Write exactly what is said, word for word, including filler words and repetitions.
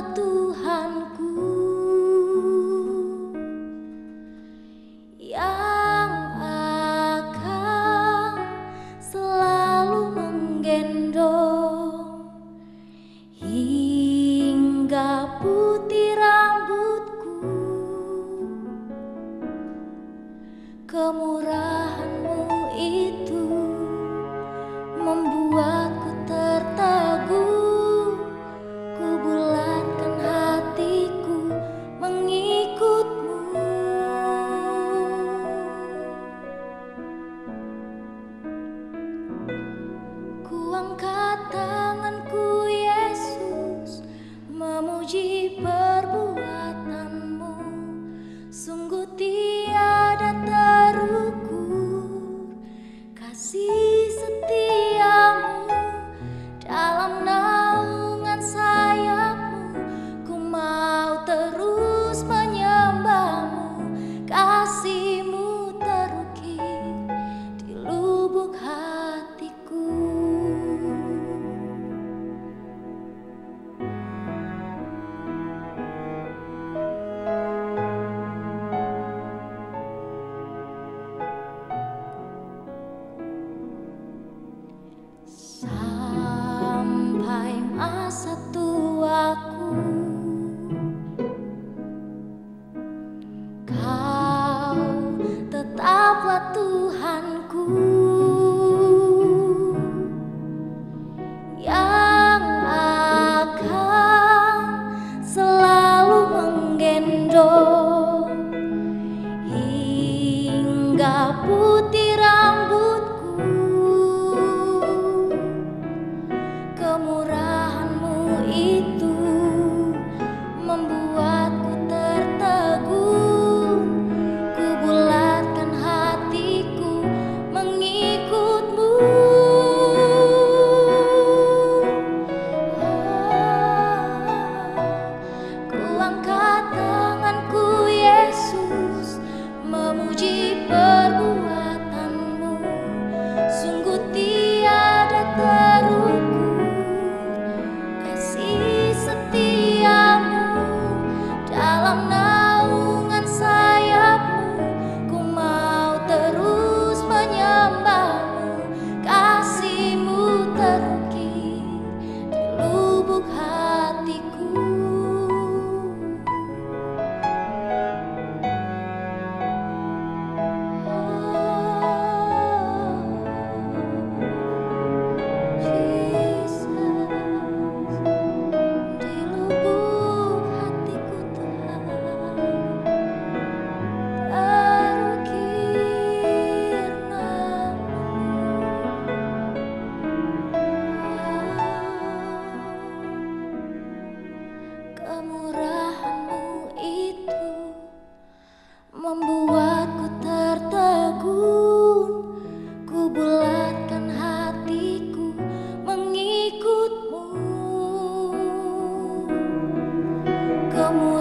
Tuhanku yang akan selalu menggendong hingga putih rambutku. Kemurahan-Mu itu membuatku tertegun, ku bulatkan hatiku mengikut-Mu. Ku angkat tanganku Yesus, memuji perbuatan-Mu. Sungguh tiada terukur kasih setia-Mu. Dalam naungan sayap-Mu ku mau terus menyembah-Mu. Kasih-Mu terukir di lubuk hatiku. Sampai masa tuaku, Kau tetaplah Tuhanku yang akan selalu menggendong hingga putih rambutku. Kemurahan-Mu itu membuatku tertegun, ku bulatkan hatiku mengikut-Mu. Ku angkat tanganku Yesus, memuji perbuatan-Mu. Sungguh tiada terukur kasih setia-Mu. Dalam naungan sayap-Mu ku mau terus menyembah-Mu. Kasih-Mu terukir di lubuk hatiku. Jesus, di lubuk hatiku Tuhan terukir nama-Mu. Kemurahan-Mu itu membuatku tertegun, ku bulatkan hatiku mengikut-Mu. Kemurahan